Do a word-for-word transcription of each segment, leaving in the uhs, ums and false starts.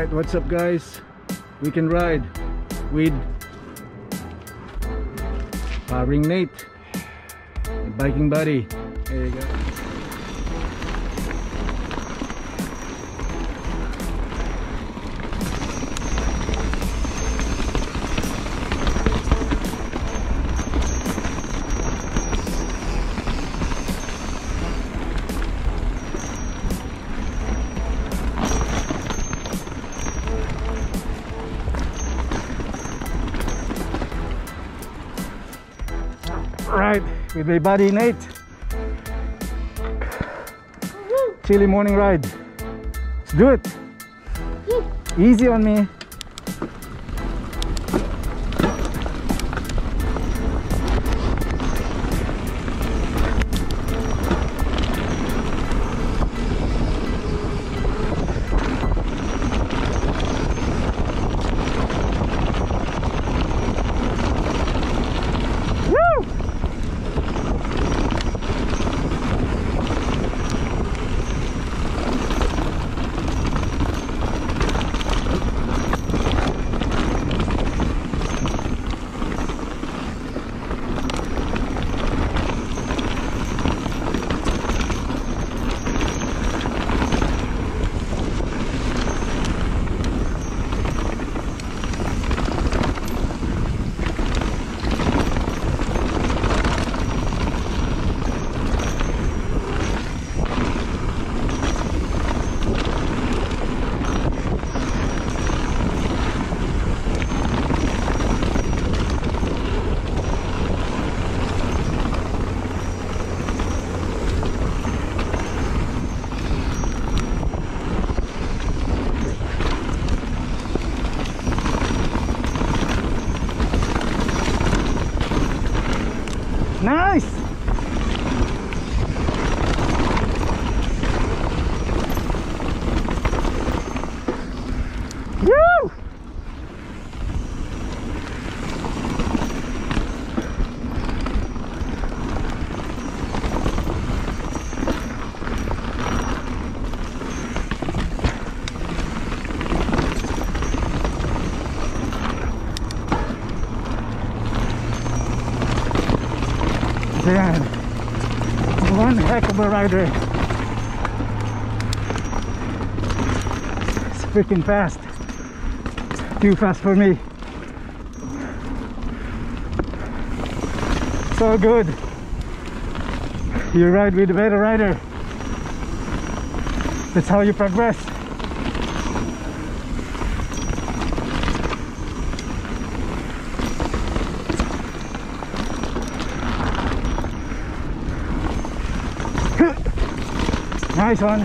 Alright, what's up guys? Weekend ride with Paring Nate, my biking buddy. There you go. Right, with my buddy Nate. Chilly morning ride. Let's do it. Easy on me. Nice! Woo! Man, one heck of a rider. It's freaking fast. Too fast for me. So good. You ride with a better rider. That's how you progress. Nice one.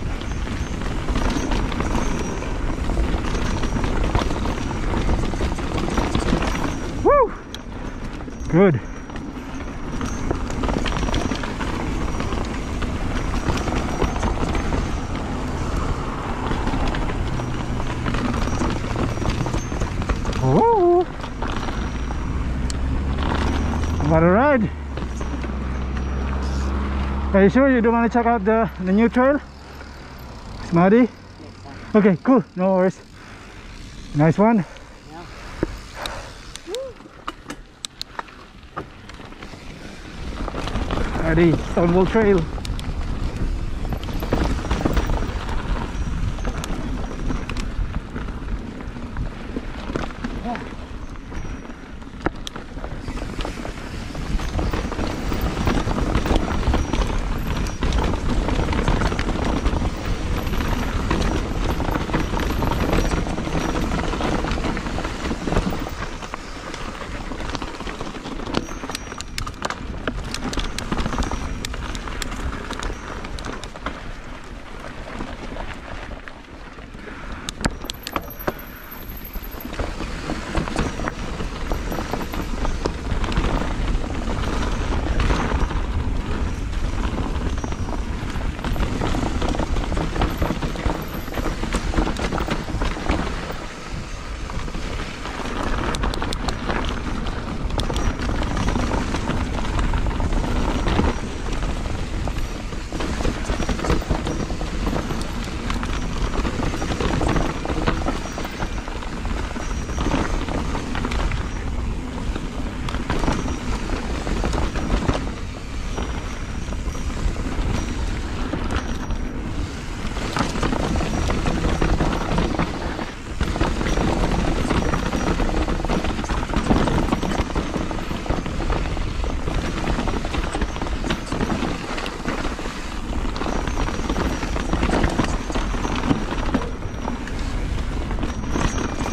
Woo! Good. Woo! What a ride. Are you sure you don't want to check out the, the new trail? It's muddy? Yes, sir. Okay, cool. No worries. Nice one. Yeah. Ready, Stonewall Trail.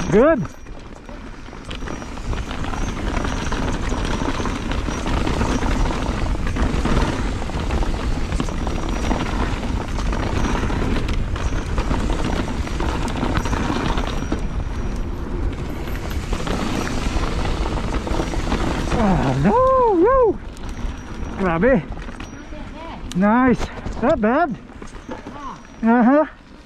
Good. Oh, no, woo. Grabe. Nice. Not bad. Uh-huh.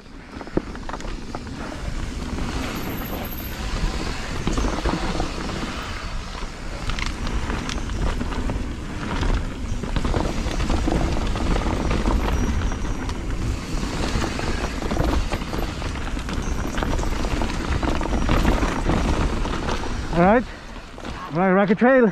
All right. All right, Rocket Trail.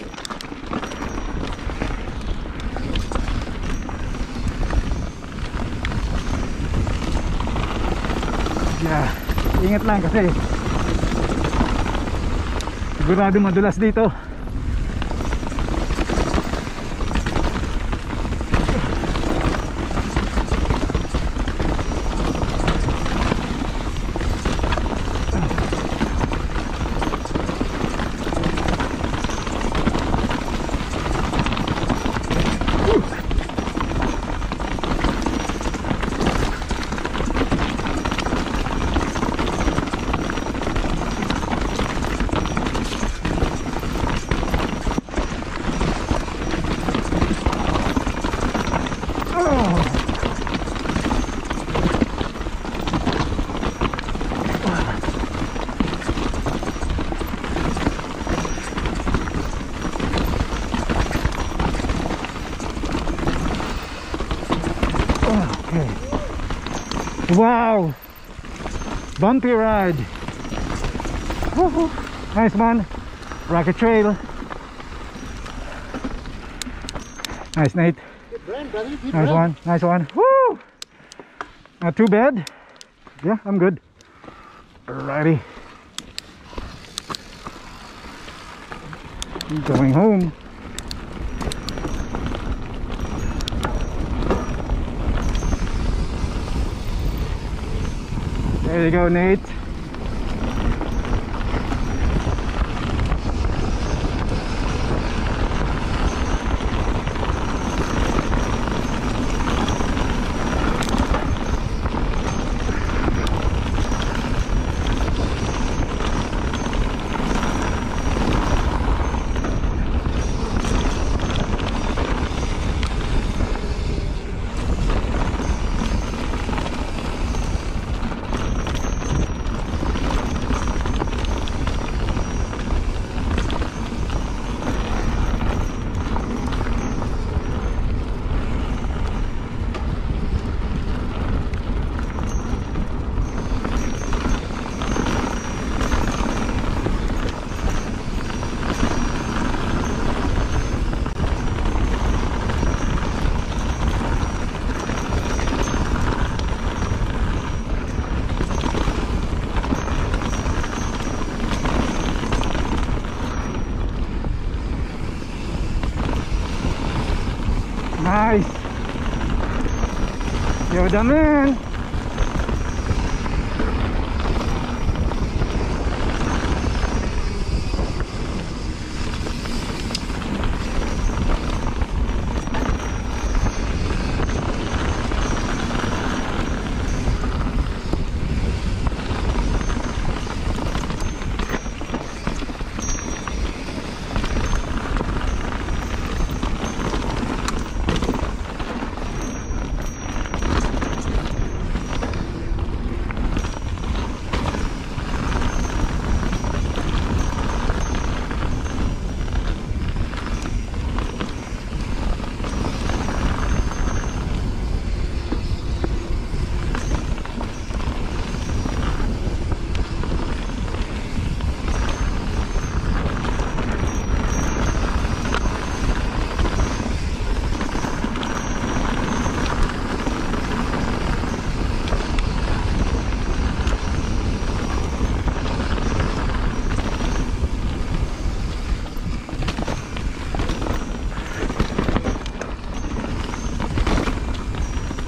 Yeah, ingat lang kasi sigurado madulas dito. Wow, bumpy ride. Woo-hoo. Nice one. Rocket Trail. Nice, Nate. Good run, brother. Good Nice run. one. Nice one. Woo! Not too bad. Yeah, I'm good. Alrighty. Going home. There you go, Nate. Nice. You're the man.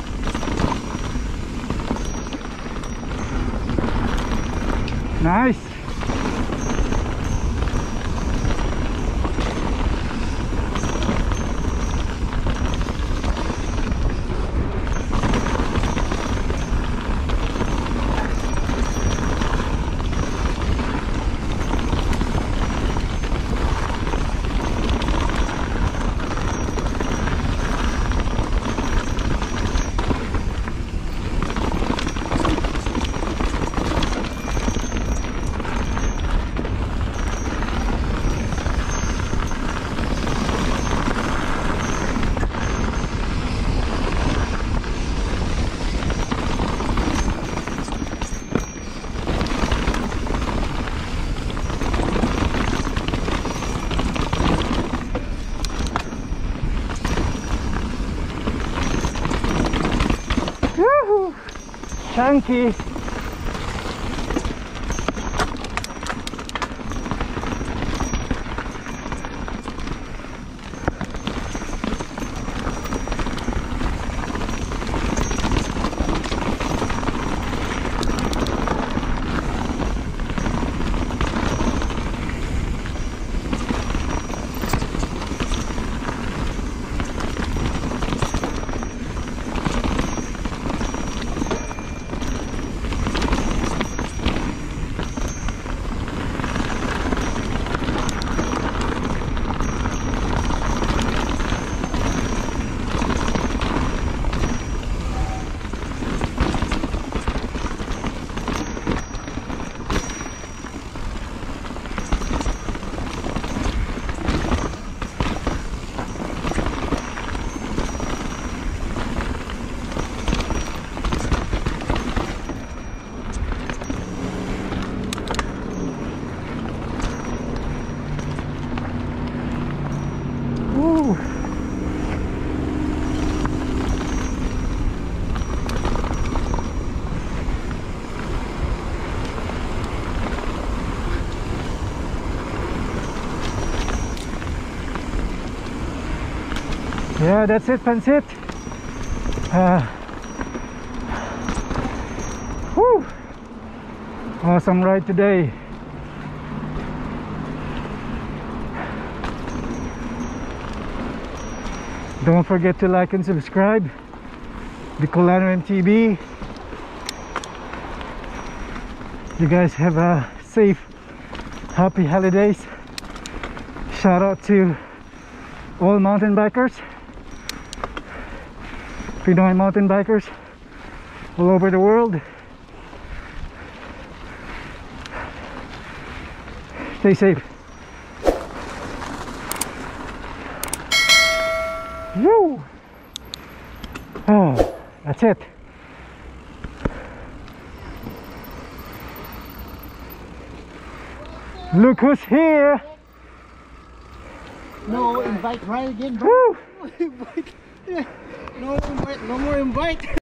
Nice. Chunky. Woo. Yeah, that's it, Pansit. Uh, whew. Awesome ride today. Don't forget to like and subscribe. Bicolano M T V. You guys have a safe, happy holidays. Shout out to all mountain bikers, Pinoy mountain bikers all over the world. Stay safe. Woo! Oh, that's it. Look who's here. No invite, right again, bro. Woo! No invite, no invite, no more invite.